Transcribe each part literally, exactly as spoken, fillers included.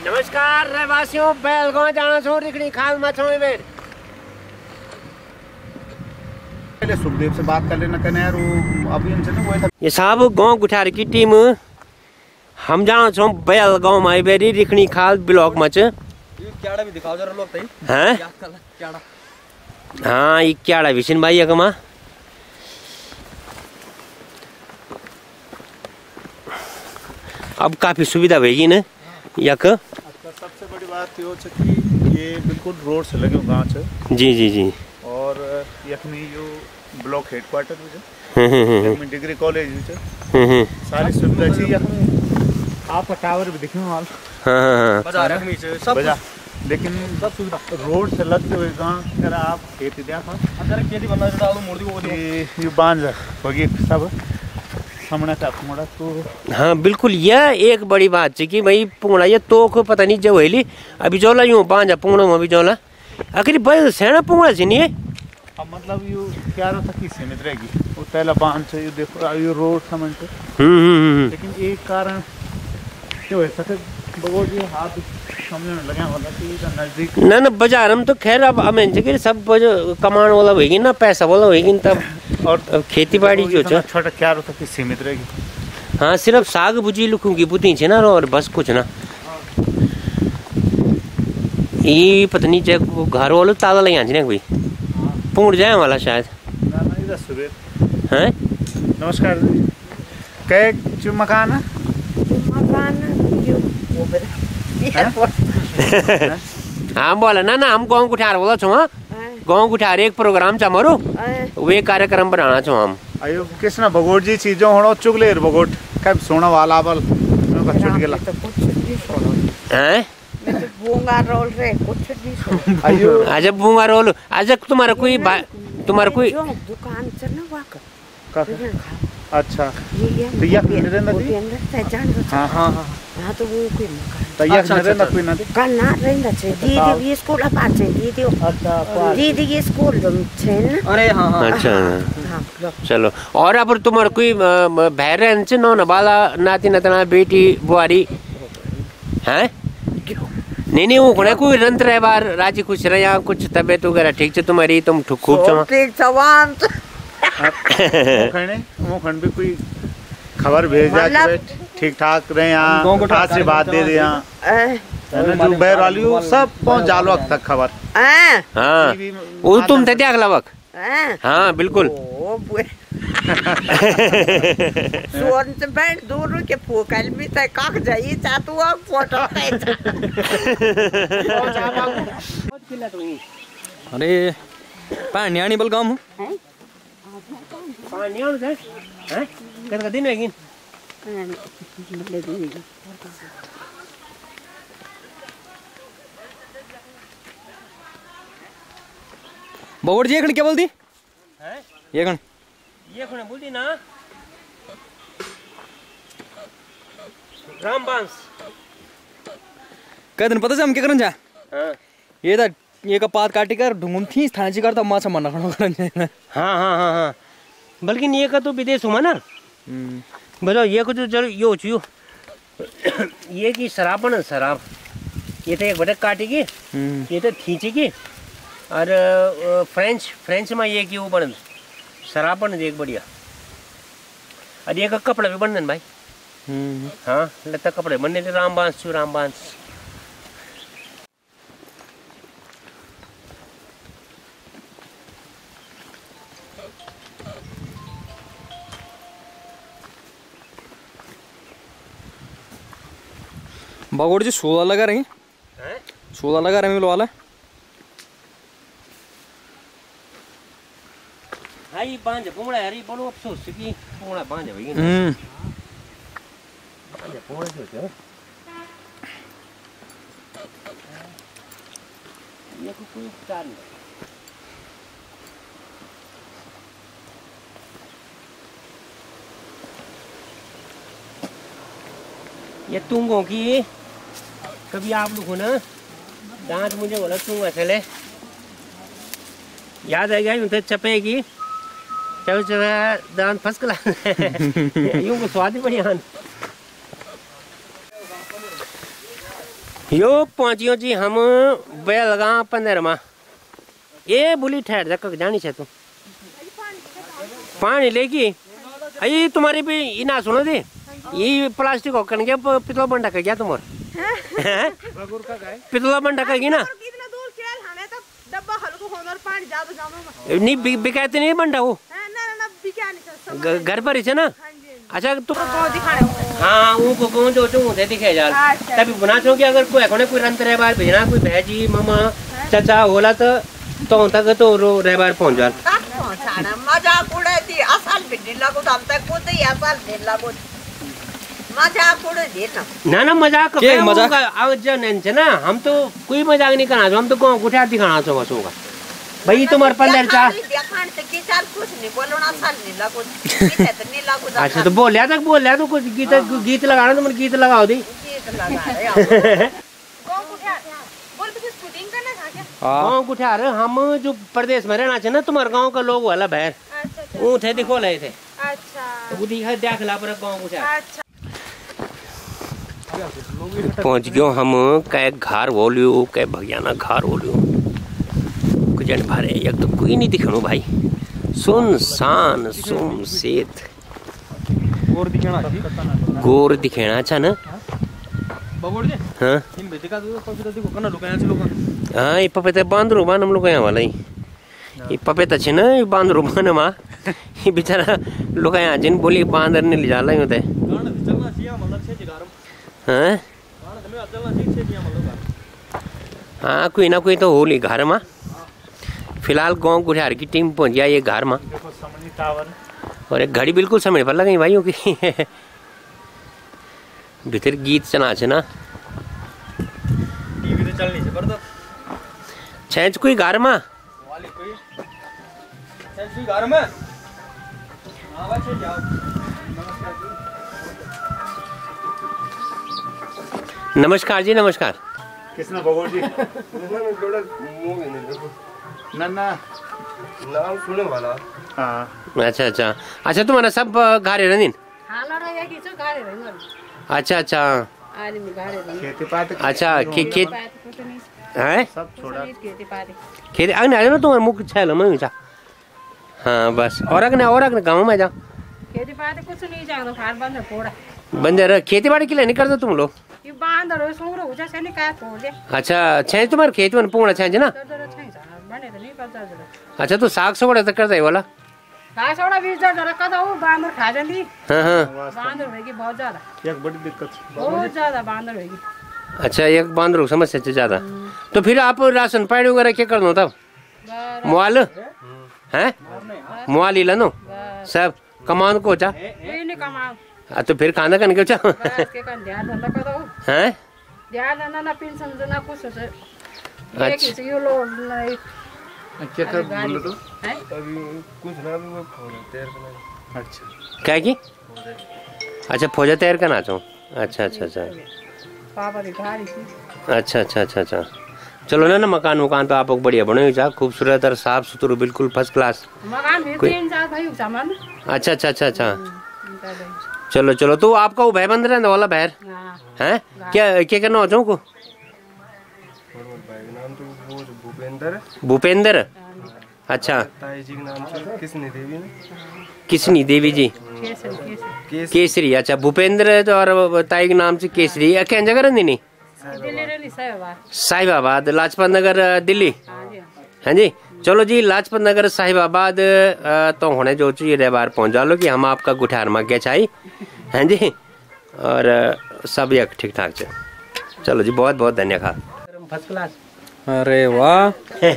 नमस्कार रहवासियों, बैलगांव जाना छो रिखणी खाल में छो इवेंट। पहले सुखदेव से बात कर लेना कने यार, वो अभी इनसे ना वो था। ये साहब गांव गुठार की टीम हम जाना छो बैलगांव में इवेरी रिखणी खाल ब्लॉक में छ। ये क्याड़ा भी दिखाओ जरा लोग तई हैं क्याड़ा। हां ये क्याड़ा विशन भाई यकमा अब काफी सुविधा होगी ना यक। अच्छा, सबसे बड़ी बात यो छ कि ये बिल्कुल रोड से लगे गांव छ। जी जी जी। और यखनी यो ब्लॉक हेडक्वार्टर भी छ। हम्म हम्म यखनी डिग्री कॉलेज भी छ। हम्म सारी सुविधा छी यखनी। आपका टावर भी दिखे हाल। हां हां बाजार में सब बजा, लेकिन सब सुविधा रोड से लगते हुए गांव अगर आप खेती देखो अंदर खेती बनना डालो मोड़ दी वो दी ये ये बांझ होगी सब सामने का पुंगड़ा तो। हाँ बिल्कुल, यह एक बड़ी बात है कि भाई पुंगड़ा ये तो को पता नहीं जब हेली अभी जोला यूं बांझा पुंगड़ों में भी जोला आखिर बस सेना पुंगड़ा से नहीं है। अब मतलब यू क्या रहा था कि सीमित रहेगी वो पहला बांध से यू देखो यू रोड समझ से। हम्म हम्म लेकिन एक कारण क्यों है सके बगोड़ जी हाथ समझने लगे वाला कि इधर नजदीक ना ना बाजार हम तो खैर अब हमें जगह सब जो कमाने वाला होगी ना पैसा वाला होगी तब और खेती बाड़ी जो छ छोटा क्या रहा था कि सीमित रहेगी। हाँ सिर्फ साग भुजी लुखूंगी बुती छे ना और बस कुछ ना ये पत्नी जब घर वालों ताला ले आंजी ना कोई पूर्ण जाए वाला शायद ना ना इधर सुबह हैं। नमस्कार जी, कै जो मकान है हाँ बोला ना ना हम गाँव गुठार बोला छो। हाँ गाँव गुठार एक प्रोग्राम चा मरो वे कार्यक्रम बनाना छो हम। अयो किसना भगोट जी चीजों होना चुगलेर भगोट कब सोना वाला बल का छुट गेला हैं बूंगा रोल रे कुछ नहीं सुन। अयो आज बूंगा रोल आज तुम्हारा कोई तुम्हारा कोई दुकान से ना वाक का अच्छा ये तो यह मेरे नदी अंदर जान हां हां हां हां तो वो कोई मकान तो यह मेरे न कोई नदी का ना रहंदा छे दीदी ये स्कूल अपार छे दीदी अच्छा दीदी ये स्कूल छे न। अरे हां हां अच्छा हां चलो। और अब तुम्हारा कोई बहन से नो नबाला नाती नतना बेटी बुआरी हैं नहीं नहीं वो कोने कोई रंत रहे बार राजी खुश रहे या कुछ तबीयत वगैरह ठीक है तुम्हारी तुम खूब चमा ठीक जवान मोखने मोखन भी कोई खबर भेज जा कि ठीक ठाक रहे यहाँ आज से बात दे दे यहाँ जो बैर वाली हो सब पहुँच जालो तक खबर। हाँ वो तुम थे क्या अगला वक्त हाँ बिल्कुल ओ बुए सोन से बैठ दूर के फूकल भी तय काक जाई चातू अब फोटो अरे पानी आनी बल काम हैं पानी आने हैं हैं कितना दिन होगी बगोड़ जी ये क्या बोलती हैं ये कण ये कौन बोलती ना रामबांस कह दिन पता से हम क्या करन जा हाँ ये था ये का पात काटी कर ढूंढ थी थाने जी करता मां से मना खड़ा करन जाए। हाँ हाँ हाँ हाँ बल्कि ये का तो विदेश हुआ ना बताओ ये कुछ चलो यो चुयो ये की शराब बना शराब ये तो एक बटक काटेगी ये तो खींचेगी और फ्रेंच फ्रेंच में ये की वो बन शराब बन एक बढ़िया और ये का कपड़ा भी बनन भाई हाँ लता कपड़े बनने थे रामबांस चू रामबांस बगोड़ जी सोलह लगा रही सोलह लगा रही वाला हाई बांझ पुंगड़ा हरी बड़ो अफसोस की पुंगड़ा बांझ भाई हम्म बांझ पुंगड़ा जो है ये कोई उपचार नहीं ये तुंगों की कभी आप लोग हो ना दांत मुझे बोला तुंगा चले याद आ गया उनसे चपेगी चलो चलो दांत फंस गला यूं को स्वाद ही बढ़िया यो पहुंचियो जी हम बेलगांव पंद्रमा। ये बुली ठहर जा कक जानी छे तू पानी लेगी अई तुम्हारी भी इना सुनो दे ये प्लास्टिक हो कन गया पितला बंडा का गया तुम्हार पितला बंडा का ना डब्बा हल्को होना और पानी ज्यादा जामा नहीं बिकाते नहीं बंडा वो ना ना बिका नहीं घर पर ही है ना। अच्छा तुम को दिखाने हाँ उनको कौन जो जो मुझे दिखे जा तभी बना छो कि अगर कोई कोने कोई रंत रह बार भेजना कोई भैजी मामा चाचा होला तो तो तक तो रो रह बार पहुंच जा पहुंचाना मजाक उड़ाती असल भिड्डी लागो हम तक को तो असल भिड्डी लागो मजाक उड़े देना ना ना मजाक के मजाक आज जन है ना हम तो कोई मजाक नहीं करना हम तो गांव गुठा दिखाना छो बस होगा भाई तुम्हारे पंद्रह चार देखान से की चार कुछ नहीं बोलना असल नहीं लागो गीत तो नहीं लागो अच्छा तो बोल लिया तक बोल लिया तो कुछ गीत गीत लगाना तो गीत लगाओ दी गीत लगा गाँव गुठा रहे हम जो प्रदेश में रहना चाहिए ना तुम्हारे गाँव का लोग वाला बहर वो थे दिखो रहे थे वो दिखा देख ला पर गाँव गुठा पहुंच गयो हम कह घर बोलियो कह भगियाना घर बोलियो कुछ जन भारे एक तो कोई नहीं दिखनो भाई सुनसान सुमसेत गोर दिखेना गोर दिखेना अच्छा ना बगोड़ दे हाँ इन बेटिका तो पपीता देखो कना लोग यहाँ से लोग हाँ ये पपीता बांधरो बान हम लोग यहाँ वाला ही ये पपीता छे ना ये बांधरो बान माँ ये बेचारा लोग यहाँ जिन बोली बांधर ने ले जाला ही होता है चलना चाहिए मतलब छे जिगारम हाँ चलना चाहिए छे जिया मतलब हाँ कोई ना कोई तो हो ली घर में फिलहाल गाँव गुठार की टीम पहुंच गया ये घर में और एक घड़ी बिल्कुल समय पर लगी भाइयों की भीतर गीत चना छे ना टीवी तो चलनी छे पर तो छैंच कोई घर में वाली कोई छैंच कोई घर में हां बच्चे जाओ नमस्कार जी नमस्कार किसने बगोड़ जी ना ना नाम सुने वाला हाँ अच्छा अच्छा अच्छा तुम्हारा सब घरे रनिन हाल रहे कि जो गाड़ी रहे अच्छा अच्छा आदमी गाड़ी रहे खेती पाती अच्छा खे खेत बात कुछ नहीं हैं सब छोड़ा खेती पाती खेत अग्नि आ जाओ ना तुम्हारा मुख छैल में जा हाँ बस और अग्नि और अग्नि गाँव में जाओ खेती पाती कुछ नहीं जाओ खार बंद फोड़ा बंदर खेती बाड़ी के लिए नहीं करते तुम लोग ये बांध रहे सोरो हो जैसे नहीं काय फोड़ दे अच्छा छैंच तुम्हारे खेत में पूर्ण छैंच ना तो जरा छैन बने तो नहीं करता जरा अच्छा तो साग सगड़ा तो करता है वाला का सोड़ा बीज जरा कदा वो बांदर खा जल्दी हाँ हाँ बांदर होगी बहुत ज्यादा एक बड़ी दिक्कत बहुत ज्यादा बांदर होगी अच्छा एक बांदर समस्या से ज्यादा तो फिर आप राशन पानी वगैरह क्या कर दो तब मुआल है मुआल ही लो सब कमान को चा ये नहीं कमाओ आ तो फिर खाना करने के चा बस के kan ध्यान धंधा करो हैं ध्यान धंधा ना पेंशन देना कुछ से अच्छा। ये किसी यो लो नहीं क्या कर बोलो तो है अभी कुछ ना भी वो फोन तैयार करना अच्छा क्या की अच्छा फौजा तैयार करना चाहूँ अच्छा अच्छा अच्छा पापा की गाड़ी थी अच्छा अच्छा अच्छा अच्छा चलो ना ना मकान वकान तो आप बढ़िया बने जा खूबसूरत और साफ सुथरा बिल्कुल फर्स्ट क्लास मकान भी कोई- तीन चार भाई सामान अच्छा अच्छा अच्छा अच्छा चलो चलो तो आपका वो भाई बंद रहने वाला बहर हां हैं क्या क्या करना हो चाहूँ को और वो भाई का नाम तो वो जो भूपेंद्र भूपेंद्र अच्छा ताई जी के नाम से किसने देवी ने किसनी देवी जी केसरी केसरी केस केसरी अच्छा भूपेंद्र तो और ताई के नाम से केसरी क्या जगह रहती नहीं दिल्ली रे नहीं सही बात साहिबाबाद लाजपत नगर दिल्ली हां जी हाँ जी चलो जी लाजपत नगर साहिबाबाद अ, तो होने जो चाहिए रे बार पहुंच जा लो कि हम आपका गुठार में क्या चाहिए हाँ जी और अ, सब एक ठीक ठाक से चलो जी बहुत बहुत धन्यवाद फर्स्ट क्लास अरे वाह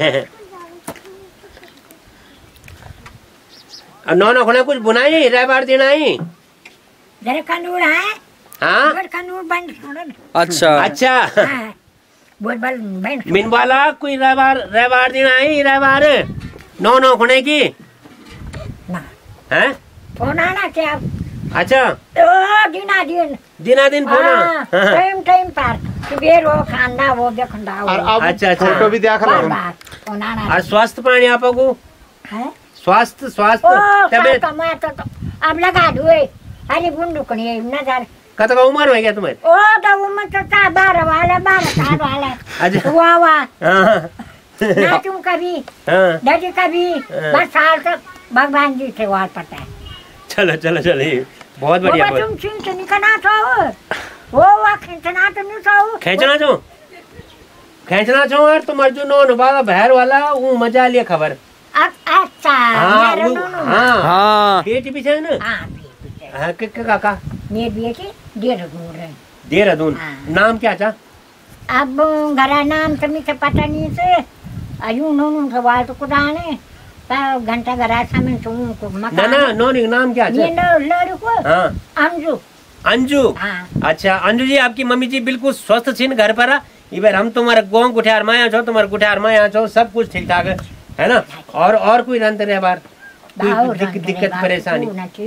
नौ नौ होने कुछ बुनाई रे बार देना ही जरा कानून है हाँ बोल कानून बंद करो ना अच्छा अच्छा हाँ, बोल बल बंद मिन वाला कोई रे बार रे बार देना ही रे बार नौ नौ होने की ना हैं फोन आना क्या अच्छा ओ दिना दिन दिना दिन फोन हाँ, टाइम टाइम पर सुबह वो खाना वो देखना और वो अब अच्छा, अच्छा। फोटो भी देख बार लो बार फोन आना और स्वास्थ्य पानी आपको है स्वास्थ्य ओ स्वास्थ्य क्या तबियत कमा तो अब लगा दुए अरे बुंदू कनी नजर कत का उम्र हो गया तुम्हारी? ओ तो उम्र तो था बारह वाला बारह साल वाला। अच्छा। वाह वाह। हाँ नाचूं कभी हाँ डरी कभी बस साल तक भगवान जी से वार पता है। चलो चलो चलो ये बहुत बढ़िया। वो तुम खींचनी का ना था वो वो खींचना तो नहीं था। खेचना छो खेचना छो यार तुम अर्जुन नो बाबा बहर वाला वो मजा लिया खबर। अच्छा हाँ मेरे वो दोनों हाँ हाँ बेटी पीछे है ना। हाँ हाँ के के काका मेरी बेटी देहरादून है। देहरादून। हाँ। नाम क्या था? अब घरा नाम तो मुझे पता नहीं से अयूं नोनू के वाल तो कुदाने पर घंटा घरा सामने तो को ना मकान ना नोनी नाम क्या ये है? लो लड़को हाँ अंजू। अंजू। हाँ अच्छा अंजू जी आपकी मम्मी जी बिल्कुल स्वस्थ छिन घर पर। इधर हम तुम्हारे गाँव गुठियार में छो तुम्हारे गुठियार में छो सब कुछ ठीक ठाक है है ना? और और कोई रंत रहे बार कोई दिक, दिक्कत परेशानी?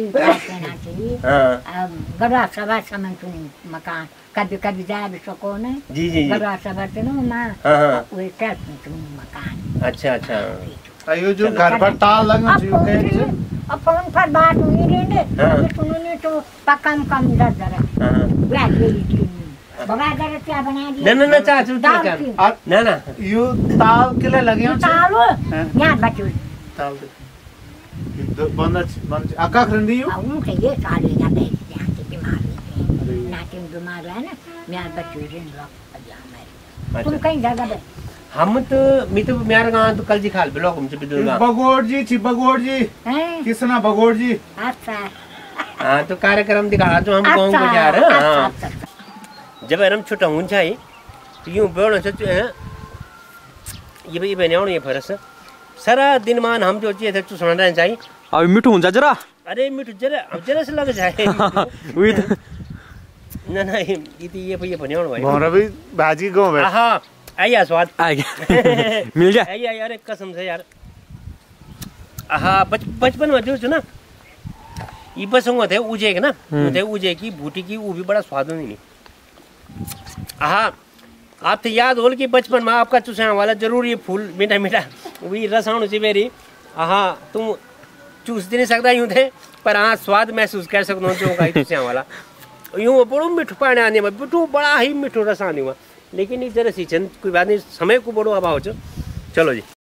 हाँ गड़वा सभा समझ सुनी मकान कभी कभी जा भी सको न जी जी जी। गड़वा सभा तो माँ हाँ हाँ वे चल सुनी मकान। अच्छा अच्छा। अयो जो घर पर ताल लगा अब जी फोन के से- अब फोन पर बात हुई रही हाँ। अभी सुनने तो पक्का में कम दर दर हाँ हाँ। वे ले ली बगा दर क्या बना दिया ना ना ना चाचू दाल क्या की। और ना ना यो ताल के लिए लगे हो तालो हाँ। यहाँ बचू ताल बंद बंद अका खरंदी यो अब उनके ये साले जाते हैं यहाँ की बीमारी है नाटिन बीमार है ना मैं बच्चों ऋण रख अभी हमारे तुम कहीं जगह पे हम तो मी तो मेरे गांव तो कल जी खाल ब्लॉक हमसे बिदुलगा। बगोड़ जी छी बगोड़ जी हैं किसना बगोड़ जी अच्छा हाँ तो कार्यक्रम दिखा जो हम गाँव को जा रहे हैं। हाँ जब हम छुट्टा हूँ चाहिए तो यूँ बोलो सच है ये भी बने ये फरस सारा दिन मान हम जो चाहिए तो सुना चाहिए। अभी मिठू हुन्छ जरा अरे मिठू जरा अब जरा से लग जाए उही त ना ना ये ये ये ये बने भाई भौरा भी भाजी गो बे हाँ आइया स्वाद आ गया मिल गया। आइया यार एक कसम से यार हाँ बच बचपन में जो ना ये बस थे उजे के ना थे उजे की बूटी की वो भी बड़ा स्वाद नहीं। हाँ आप तो याद हो कि बचपन में आपका चूसने वाला जरूर ये फूल मीठा मीठा वही रसाणु सी मेरी। हाँ तुम चूस नहीं सकता यूँ थे पर हाँ स्वाद महसूस कर सकते हो जो का चूसने वाला यूँ बड़ो मिठू पाने आने में बिठू बड़ा ही मिठू रस आने हुआ। लेकिन इस जरा सी चंद कोई बात नहीं समय को बड़ो अभाव चो। चलो जी।